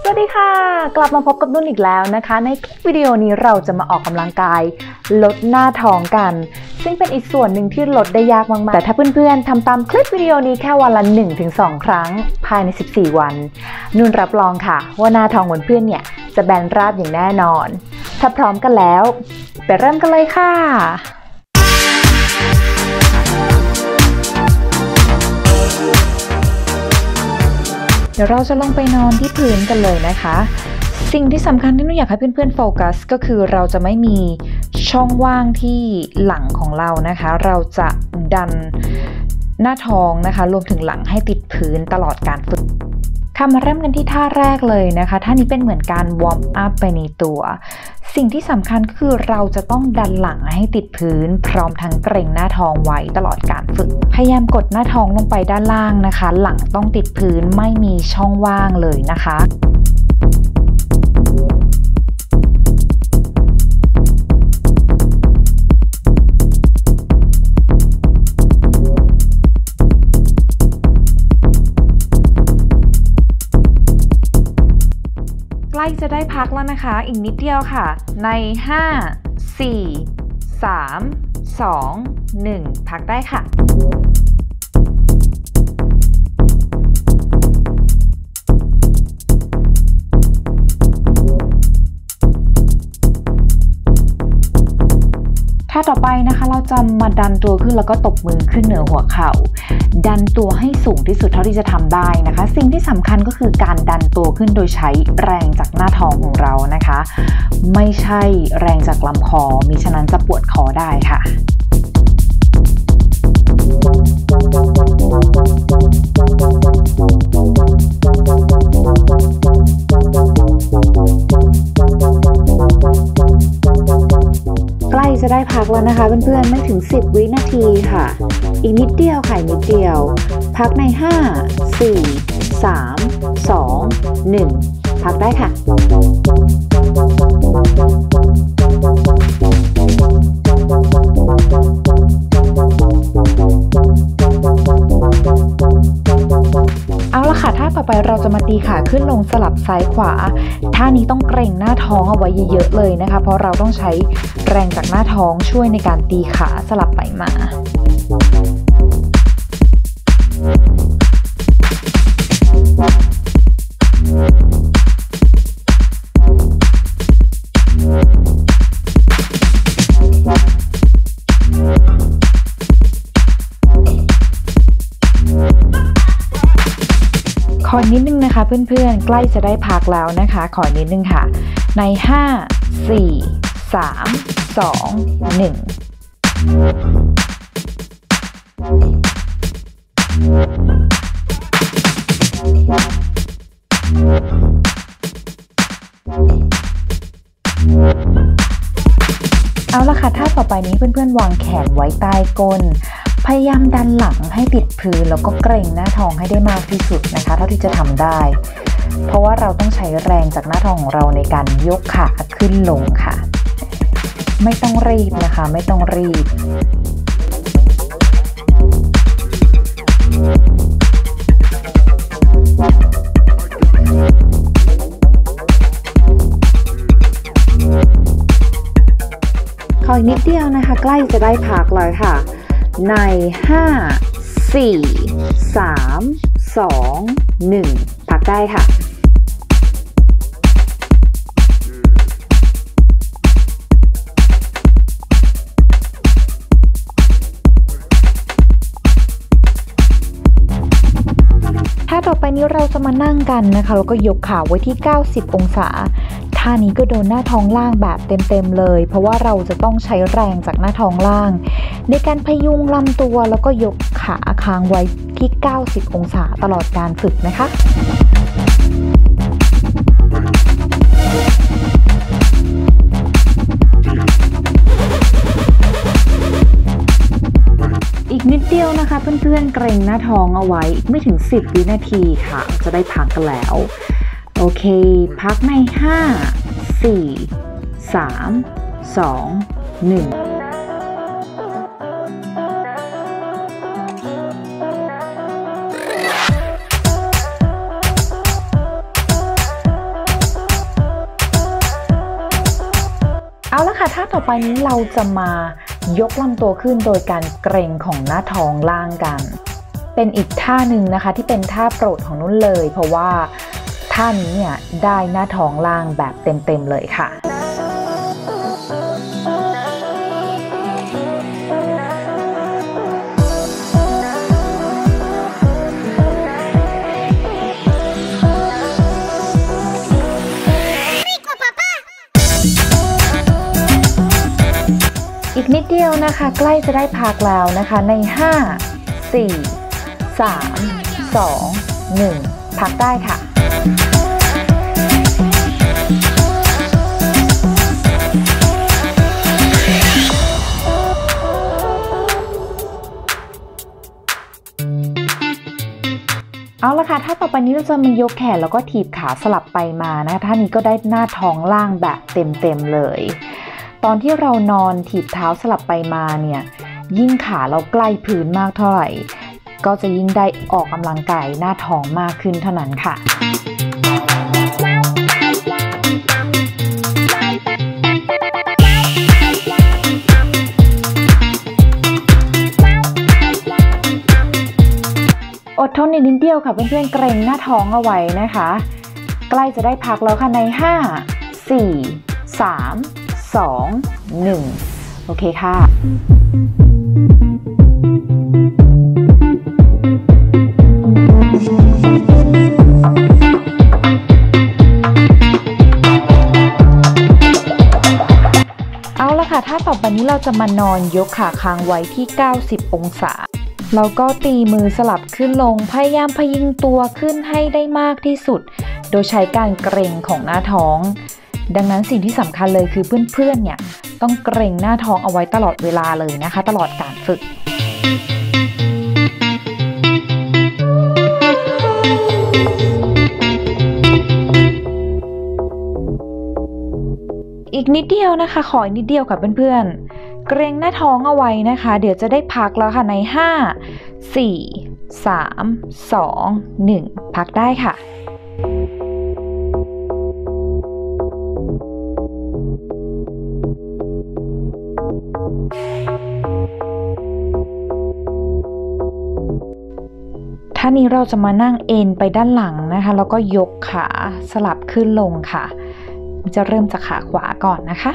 สวัสดีค่ะกลับมาพบกับนุ่นอีกแล้วนะคะในคลิปวิดีโอนี้เราจะมาออกกำลังกายลดหน้าท้องกันซึ่งเป็นอีกส่วนหนึ่งที่ลดได้ยากมากๆแต่ถ้าเพื่อนๆทำตามคลิปวิดีโอนี้แค่วันละ 1-2 ครั้งภายใน14 วันนุ่นรับรองค่ะว่าหน้าท้องของเพื่อนเนี่ยจะแบนราบอย่างแน่นอนถ้าพร้อมกันแล้วไปเริ่มกันเลยค่ะเดี๋ยวเราจะลงไปนอนที่พื้นกันเลยนะคะสิ่งที่สำคัญที่นุ่นอยากให้เพื่อนๆโฟกัสก็คือเราจะไม่มีช่องว่างที่หลังของเรานะคะเราจะดันหน้าท้องนะคะรวมถึงหลังให้ติดพื้นตลอดการฝึกค่ะมาเริ่มกันที่ท่าแรกเลยนะคะท่านี้เป็นเหมือนการวอร์มอัพไปในตัวสิ่งที่สำคัญก็คือเราจะต้องดันหลังให้ติดพื้นพร้อมทั้งเกร็งหน้าท้องไว้ตลอดการฝึกพยายามกดหน้าท้องลงไปด้านล่างนะคะหลังต้องติดพื้นไม่มีช่องว่างเลยนะคะใกล้จะได้พักแล้วนะคะอีกนิดเดียวค่ะใน5 4 3 2 1พักได้ค่ะท่าต่อไปนะคะเราจะมาดันตัวขึ้นแล้วก็ตบมือขึ้นเหนือหัวเข่าดันตัวให้สูงที่สุดเท่าที่จะทำได้นะคะสิ่งที่สำคัญก็คือการดันตัวขึ้นโดยใช้แรงจากหน้าท้องของเรานะคะไม่ใช่แรงจากลำคอมิฉะนั้นจะปวดคอได้ค่ะใกล้จะได้พักแล้วนะคะเพื่อนๆไม่ถึง10 วินาทีค่ะอีกนิดเดียวค่ะนิดเดียวพักใน5 4 3 2 1พักได้ค่ะเอาละค่ะท่าต่อไปเราจะมาตีขาขึ้นลงสลับซ้ายขวาท่านี้ต้องเกร็งหน้าท้องเอาไว้เยอะๆเลยนะคะเพราะเราต้องใช้แรงจากหน้าท้องช่วยในการตีขาสลับไปมาขอนิดนึงนะคะเพื่อนๆใกล้จะได้พักแล้วนะคะขอนิดนึงค่ะใน5 4 3 2 1เอาละค่ะท่าต่อไปนี้เพื่อนๆวางแขนไว้ใต้ก้นพยายามดันหลังให้ติดพื้นแล้วก็เกร็งหน้าท้องให้ได้มากที่สุดนะคะเท่าที่จะทำได้เพราะว่าเราต้องใช้แรงจากหน้าท้องของเราในการยกขาขึ้นลงค่ะไม่ต้องรีบนะคะไม่ต้องรีบขออีกนิดเดียวนะคะใกล้จะได้พักเลยค่ะใน5 4 3 2 1พักได้ค่ะท่าต่อไปนี้เราจะมานั่งกันนะคะแล้วก็ยกขาไว้ที่90 องศาท่านี้ก็โดนหน้าท้องล่างแบบเต็มๆเลยเพราะว่าเราจะต้องใช้แรงจากหน้าท้องล่างในการพยุงลำตัวแล้วก็ยกขาค้างไว้ที่90 องศาตลอดการฝึกนะคะอีกนิดเดียวนะคะเพื่อนๆเกร็งหน้าท้องเอาไว้อีกไม่ถึง10 วินาทีค่ะจะได้พักกันแล้วโอเคพักใน5 4 3 2 1 เเอาละค่ะท่าต่อไปนี้เราจะมายกลำตัวขึ้นโดยการเกร็งของหน้าท้องล่างกันเป็นอีกท่าหนึ่งนะคะที่เป็นท่าโปรดของนุ่นเลยเพราะว่าท่านี้เนี่ยได้หน้าท้องล่างแบบเต็มๆเลยค่ะอีกนิดเดียวนะคะใกล้จะได้พักแล้วนะคะใน5 4 3 2 1พักได้ค่ะเอาละค่ะถ้าต่อไปนี้เราจะมายกแขนแล้วก็ถีบขาสลับไปมานะคะท่านี้ก็ได้หน้าท้องล่างแบบเต็มๆเลยตอนที่เรานอนถีบเท้าสลับไปมาเนี่ยยิ่งขาเราใกล้พื้นมากเท่าไหร่ก็จะยิ่งได้ออกกำลังกายหน้าท้องมากขึ้นเท่านั้นค่ะอดทนอีกนิดเดียวค่ะเพื่อนๆเกรงหน้าท้องเอาไว้นะคะใกล้จะได้พักแล้วค่ะใน5 4 3 2 1โอเคค่ะเอาละค่ะถ้าต่อไปนี้เราจะมานอนยกขาค้างไว้ที่90องศาแล้วก็ตีมือสลับขึ้นลงพยายามพยุงตัวขึ้นให้ได้มากที่สุดโดยใช้การเกร็งของหน้าท้องดังนั้นสิ่งที่สำคัญเลยคือเพื่อนๆเนี่ยต้องเกร็งหน้าท้องเอาไว้ตลอดเวลาเลยนะคะตลอดการฝึกอีกนิดเดียวนะคะขออีกนิดเดียวค่ะเพื่อนๆเกร็งหน้าท้องเอาไว้นะคะเดี๋ยวจะได้พักแล้วค่ะใน5 4 3 2 1พักได้ค่ะท่านี้เราจะมานั่งเอนไปด้านหลังนะคะแล้วก็ยกขาสลับขึ้นลงค่ะจะเริ่มจากขาขวาก่อนนะคะ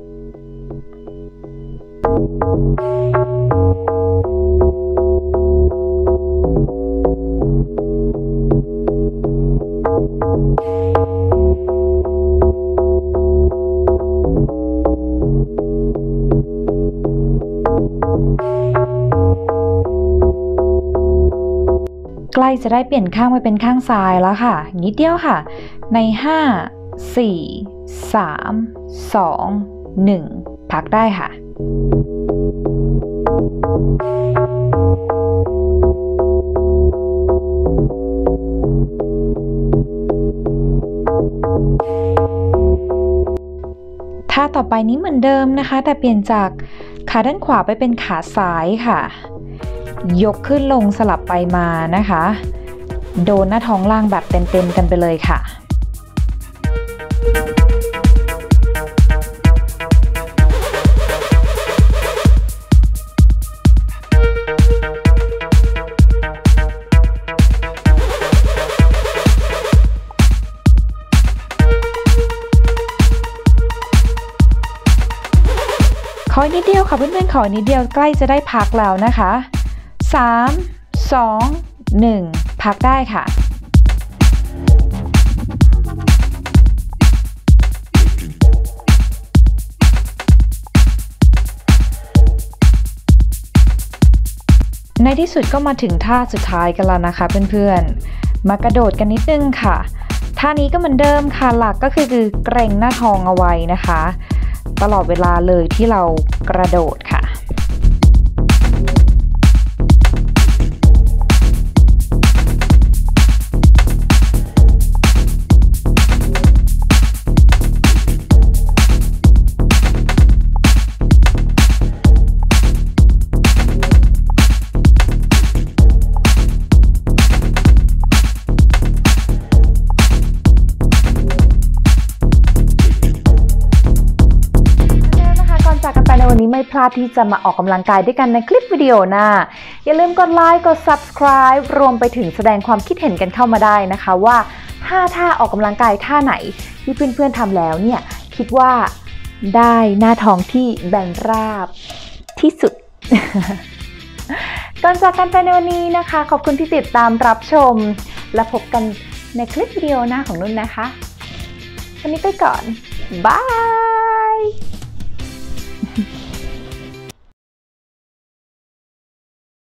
ใกล้จะได้เปลี่ยนข้างไปเป็นข้างซ้ายแล้วค่ะนิดเดียวค่ะใน5 4 3 2 1พักได้ค่ะท่าต่อไปนี้เหมือนเดิมนะคะแต่เปลี่ยนจากขาด้านขวาไปเป็นขาซ้ายค่ะยกขึ้นลงสลับไปมานะคะโดนหน้าท้องล่างแบบเต็มๆกันไปเลยค่ะขอนิดเดียวค่ะเพื่อนๆขอนิดเดียวใกล้จะได้พักแล้วนะคะ3 2 1พักได้ค่ะในที่สุดก็มาถึงท่าสุดท้ายกันแล้วนะคะเพื่อนๆมากระโดดกันนิดนึงค่ะท่านี้ก็เหมือนเดิมค่ะหลักก็คือเกร็งหน้าท้องเอาไว้นะคะตลอดเวลาเลยที่เรากระโดดค่ะ คพลาดที่จะมาออกกำลังกายด้วยกันในคลิปวิดีโอหน้าอย่าลืมกดไลค์กด subscribe รวมไปถึงแสดงความคิดเห็นกันเข้ามาได้นะคะว่าท่าออกกำลังกายท่าไหนที่เพื่อนๆทำแล้วเนี่ยคิดว่าได้หน้าท้องที่แบนราบที่สุด ก่อนจากกันไปในวันนี้นะคะขอบคุณที่ติดตามรับชมและพบกันในคลิปวิดีโอหน้าของนุ่นนะคะวันนี้ไปก่อนบาย